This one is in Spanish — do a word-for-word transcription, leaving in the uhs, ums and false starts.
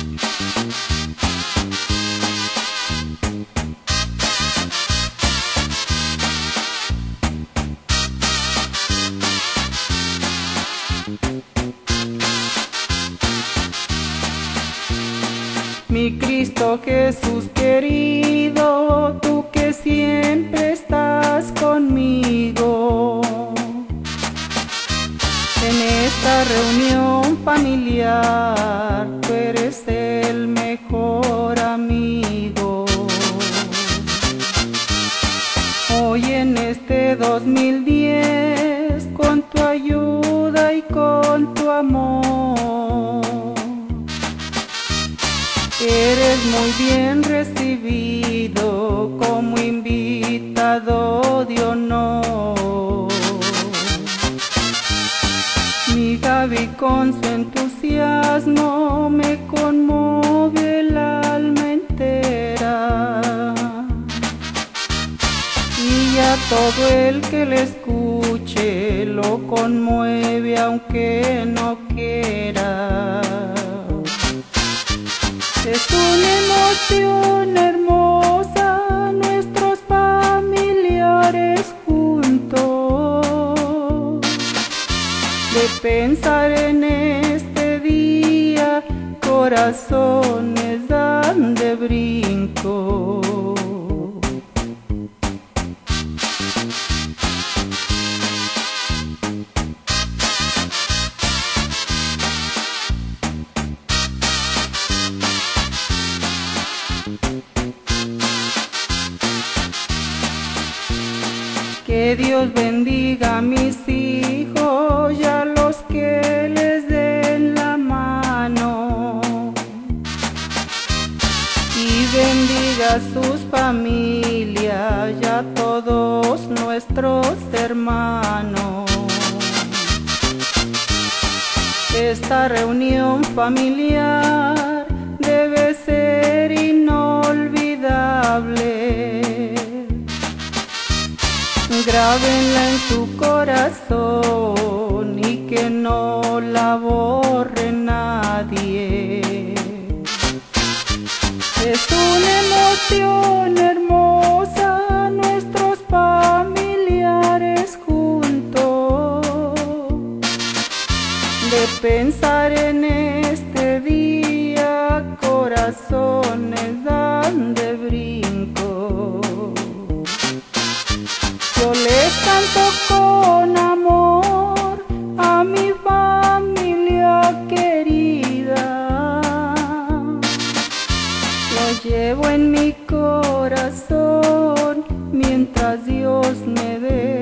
Mi Cristo Jesús querido, tú que siempre estás conmigo, en esta reunión familiar, tú eres el mejor amigo. Hoy en este dos mil diez, con tu ayuda y con tu amor, eres muy bien recibido como invitado de honor. Mi Gaby con su entusiasmo me conmueve el alma entera, y a todo el que le escuche lo conmueve aunque no quiera. Es una emoción hermosa, nuestros familiares juntos, de pensar en este día, corazones dan de brinco. Que Dios bendiga a mis hijos y a los que les den la mano, y bendiga a sus familias y a todos nuestros hermanos. Esta reunión familiar debe ser inolvidable. Grábenla en su corazón y que no la borre nadie. Es una emoción hermosa, nuestros familiares juntos, de pensar en este día, corazones dan de brinco. Yo les canto con amor a mi familia querida, lo llevo en mi corazón mientras Dios me dé